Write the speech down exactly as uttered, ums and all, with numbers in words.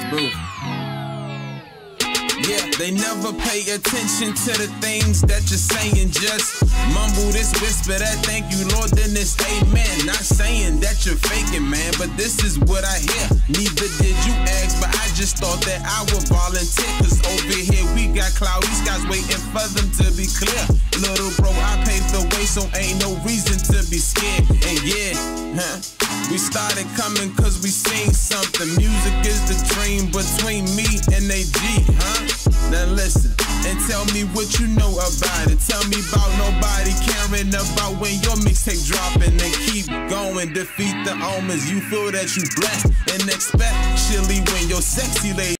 Bro. Yeah, they never pay attention to the things that you're saying. Just mumble this, whisper that, thank you, Lord, then it's amen. Not saying that you're faking, man, but this is what I hear. Neither did you ask, but I just thought that I would volunteer. Cause over here we got cloudy skies waiting for them to be clear. Little bro, I paved the way, so ain't no reason to be scared. And yeah, huh, we started coming cause we seen something. Music is the dream between me and A G, huh? Now listen, and tell me what you know about it. Tell me about nobody caring about when your mixtape dropping. And keep going, defeat the omens. You feel that you blessed, and especially when your sexy lady